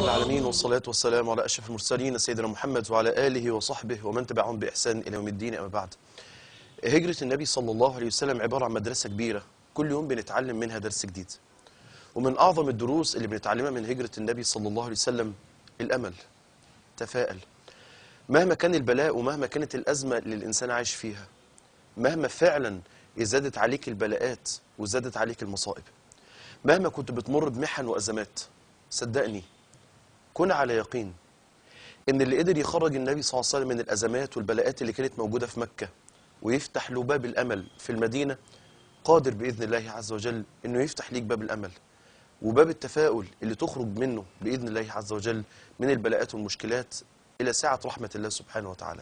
العالمين، والصلاة والسلام على أشرف المرسلين سيدنا محمد وعلى آله وصحبه ومن تبعهم بإحسان إلى يوم الدين. أما بعد، هجرة النبي صلى الله عليه وسلم عبارة عن مدرسة كبيرة، كل يوم بنتعلم منها درس جديد. ومن أعظم الدروس اللي بنتعلمها من هجرة النبي صلى الله عليه وسلم الأمل. تفائل مهما كان البلاء ومهما كانت الأزمة اللي الإنسان عايش فيها، مهما فعلا زادت عليك البلاءات وزادت عليك المصائب، مهما كنت بتمر بمحن وأزمات، صدقني كن على يقين إن اللي قدر يخرج النبي صلى الله عليه وسلم من الأزمات والبلاءات اللي كانت موجودة في مكة ويفتح له باب الأمل في المدينة، قادر بإذن الله عز وجل إنه يفتح ليك باب الأمل وباب التفاؤل اللي تخرج منه بإذن الله عز وجل من البلاءات والمشكلات إلى ساعة رحمة الله سبحانه وتعالى.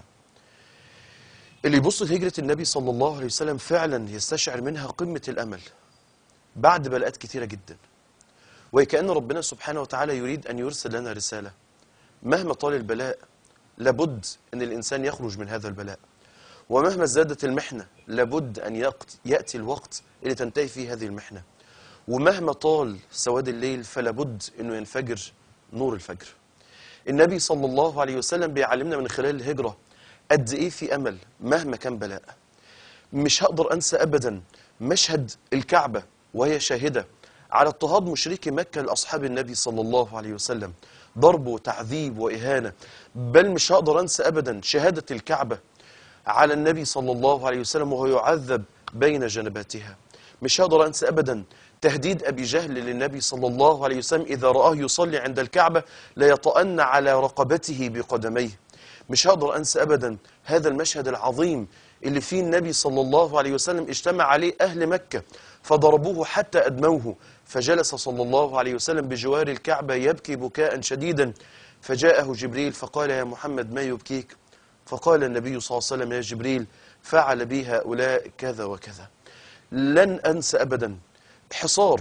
اللي يبص لهجرة النبي صلى الله عليه وسلم فعلا يستشعر منها قمة الأمل بعد بلاءات كثيرة جدا، وكأن ربنا سبحانه وتعالى يريد أن يرسل لنا رسالة. مهما طال البلاء لابد أن الإنسان يخرج من هذا البلاء، ومهما زادت المحنة لابد أن يأتي الوقت اللي تنتهي فيه هذه المحنة، ومهما طال سواد الليل فلابد أنه ينفجر نور الفجر. النبي صلى الله عليه وسلم بيعلمنا من خلال الهجرة قد إيه في أمل مهما كان بلاء. مش هقدر أنسى أبدا مشهد الكعبة وهي شاهدة على اضطهاد مشركي مكة لأصحاب النبي صلى الله عليه وسلم، ضرب وتعذيب وإهانة. بل مش هقدر أنسى أبدا شهادة الكعبة على النبي صلى الله عليه وسلم وهو يعذب بين جنباتها. مش هقدر أنسى أبدا تهديد أبي جهل للنبي صلى الله عليه وسلم إذا رآه يصلي عند الكعبة ليطأن على رقبته بقدميه. مش هقدر أنسى أبدا هذا المشهد العظيم اللي فيه النبي صلى الله عليه وسلم اجتمع عليه أهل مكة فضربوه حتى أدموه، فجلس صلى الله عليه وسلم بجوار الكعبة يبكي بكاء شديدا، فجاءه جبريل فقال: يا محمد ما يبكيك؟ فقال النبي صلى الله عليه وسلم: يا جبريل فعل بي هؤلاء كذا وكذا. لن أنسى أبدا حصار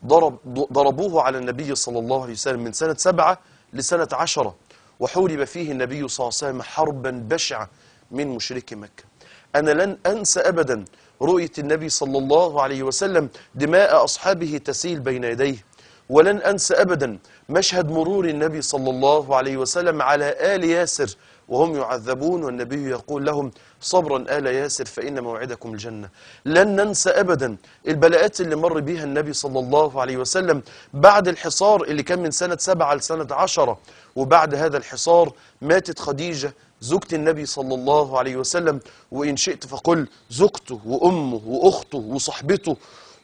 ضربوه على النبي صلى الله عليه وسلم من سنة 7 لسنة 10، وحورب فيه النبي صلى الله عليه وسلم حربا بشعة من مشركي مكة. أنا لن أنسى أبدا رؤية النبي صلى الله عليه وسلم دماء أصحابه تسيل بين يديه، ولن أنسى أبدا مشهد مرور النبي صلى الله عليه وسلم على آل ياسر وهم يعذبون والنبي يقول لهم: صبرا آل ياسر فإن موعدكم الجنة. لن ننسى أبدا البلاءات اللي مر بها النبي صلى الله عليه وسلم بعد الحصار اللي كان من سنة 7 لسنة 10، وبعد هذا الحصار ماتت خديجة زوجة النبي صلى الله عليه وسلم، وإن شئت فقل زوجته وأمه وأخته وصحبته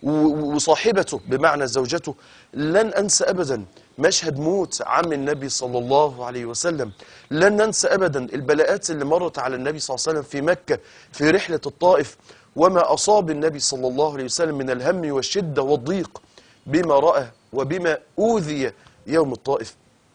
وصاحبته بمعنى زوجته. لن أنسى أبدا مشهد موت عم النبي صلى الله عليه وسلم. لن ننسى أبدا البلاءات اللي مرت على النبي صلى الله عليه وسلم في مكة في رحلة الطائف، وما أصاب النبي صلى الله عليه وسلم من الهم والشدة والضيق بما رأى وبما أوذي يوم الطائف.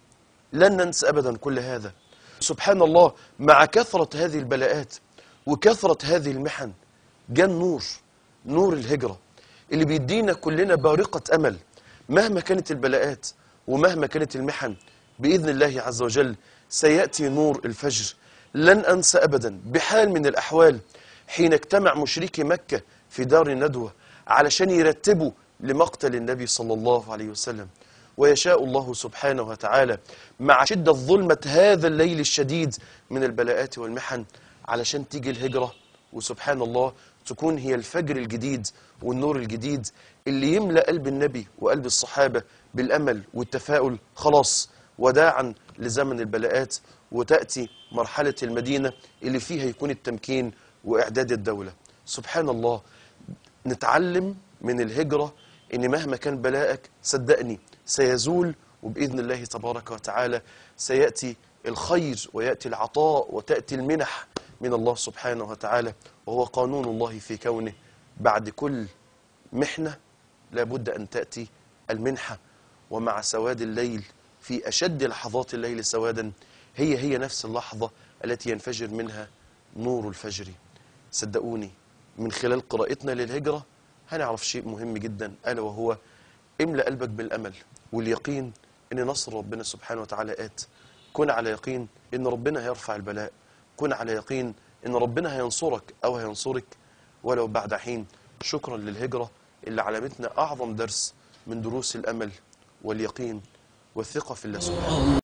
لن ننسى أبدا كل هذا. سبحان الله، مع كثرة هذه البلاءات وكثرة هذه المحن جاء نور الهجرة اللي بيدينا كلنا بارقة أمل. مهما كانت البلاءات ومهما كانت المحن بإذن الله عز وجل سيأتي نور الفجر. لن أنسى أبدا بحال من الأحوال حين اجتمع مشركي مكة في دار الندوة علشان يرتبوا لمقتل النبي صلى الله عليه وسلم، ويشاء الله سبحانه وتعالى مع شدة ظلمة هذا الليل الشديد من البلاءات والمحن علشان تيجي الهجرة، وسبحان الله تكون هي الفجر الجديد والنور الجديد اللي يملأ قلب النبي وقلب الصحابة بالأمل والتفاؤل. خلاص وداعا لزمن البلاءات، وتأتي مرحلة المدينة اللي فيها يكون التمكين وإعداد الدولة. سبحان الله، نتعلم من الهجرة إن مهما كان بلاءك صدقني سيزول، وبإذن الله تبارك وتعالى سيأتي الخير ويأتي العطاء وتأتي المنح من الله سبحانه وتعالى، وهو قانون الله في كونه. بعد كل محنة لابد أن تأتي المنحة، ومع سواد الليل في أشد لحظات الليل سوادا هي نفس اللحظة التي ينفجر منها نور الفجر. صدقوني من خلال قراءتنا للهجرة هنعرف شيء مهم جدا، ألا وهو املأ قلبك بالأمل واليقين أن نصر ربنا سبحانه وتعالى آت. كن على يقين أن ربنا هيرفع البلاء، كن على يقين أن ربنا هينصرك أو هينصرك ولو بعد حين. شكرا للهجرة اللي علمتنا أعظم درس من دروس الأمل واليقين والثقة في الله سبحانه.